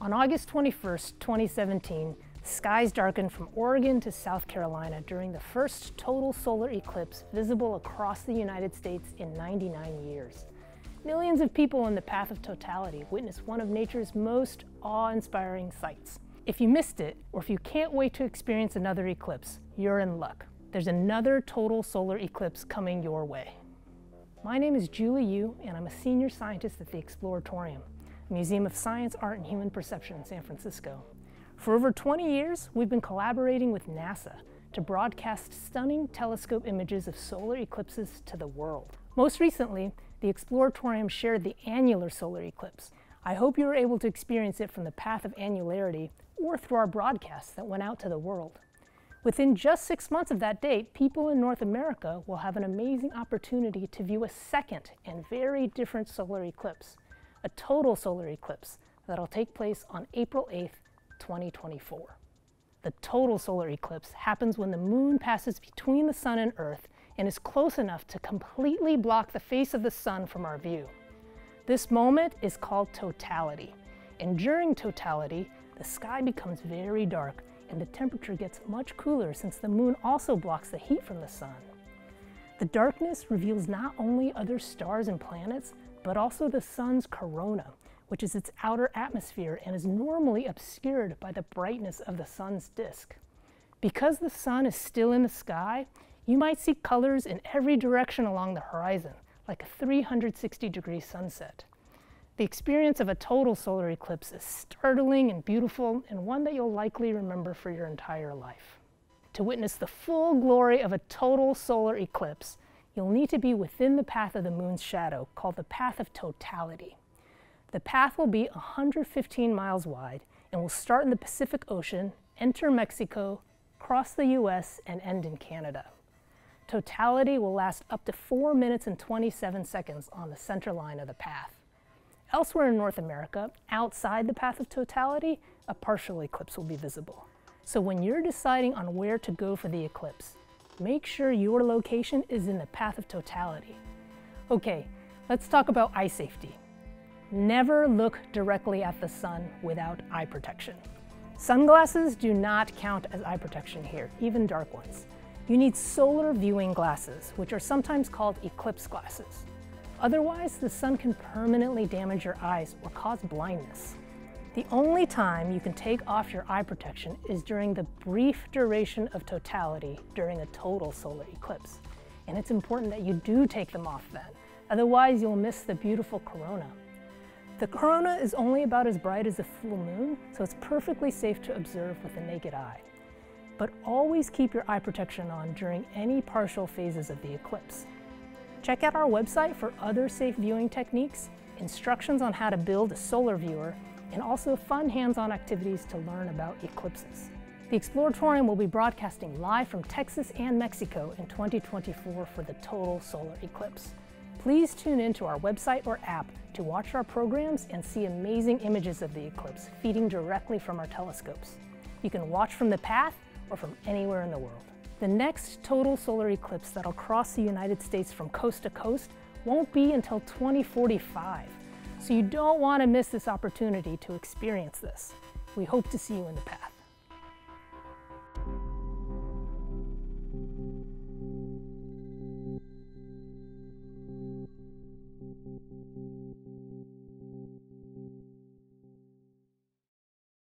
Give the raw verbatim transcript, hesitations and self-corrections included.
On August twenty-first, twenty seventeen, skies darkened from Oregon to South Carolina during the first total solar eclipse visible across the United States in ninety-nine years. Millions of people in the path of totality witnessed one of nature's most awe-inspiring sights. If you missed it, or if you can't wait to experience another eclipse, you're in luck. There's another total solar eclipse coming your way. My name is Julie Yu, and I'm a senior scientist at the Exploratorium, a museum of science, art, and human perception in San Francisco. For over twenty years, we've been collaborating with NASA to broadcast stunning telescope images of solar eclipses to the world. Most recently, the Exploratorium shared the annular solar eclipse. I hope you were able to experience it from the path of annularity or through our broadcasts that went out to the world. Within just six months of that date, people in North America will have an amazing opportunity to view a second and very different solar eclipse, a total solar eclipse that'll take place on April eighth, twenty twenty-four. The total solar eclipse happens when the moon passes between the sun and Earth and is close enough to completely block the face of the sun from our view. This moment is called totality, and during totality, the sky becomes very dark and the temperature gets much cooler since the moon also blocks the heat from the sun. The darkness reveals not only other stars and planets, but also the sun's corona, which is its outer atmosphere and is normally obscured by the brightness of the sun's disk. Because the sun is still in the sky, you might see colors in every direction along the horizon, like a three hundred sixty degree sunset. The experience of a total solar eclipse is startling and beautiful, and one that you'll likely remember for your entire life. To witness the full glory of a total solar eclipse, you'll need to be within the path of the moon's shadow, called the path of totality. The path will be one hundred fifteen miles wide and will start in the Pacific Ocean, enter Mexico, cross the U S, and end in Canada. Totality will last up to four minutes and twenty-seven seconds on the center line of the path. Elsewhere in North America, outside the path of totality, a partial eclipse will be visible. So when you're deciding on where to go for the eclipse, make sure your location is in the path of totality. Okay, let's talk about eye safety. Never look directly at the sun without eye protection. Sunglasses do not count as eye protection here, even dark ones. You need solar viewing glasses, which are sometimes called eclipse glasses. Otherwise, the sun can permanently damage your eyes or cause blindness. The only time you can take off your eye protection is during the brief duration of totality during a total solar eclipse. And it's important that you do take them off then, otherwise you'll miss the beautiful corona. The corona is only about as bright as a full moon, so it's perfectly safe to observe with the naked eye. But always keep your eye protection on during any partial phases of the eclipse. Check out our website for other safe viewing techniques, instructions on how to build a solar viewer, and also fun hands-on activities to learn about eclipses. The Exploratorium will be broadcasting live from Texas and Mexico in twenty twenty-four for the total solar eclipse. Please tune in to our website or app to watch our programs and see amazing images of the eclipse feeding directly from our telescopes. You can watch from the path or from anywhere in the world. The next total solar eclipse that'll cross the United States from coast to coast won't be until twenty forty-five, so you don't want to miss this opportunity to experience this. We hope to see you in the path.